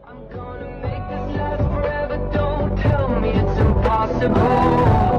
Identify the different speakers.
Speaker 1: I'm gonna make this last forever. Don't tell me it's impossible.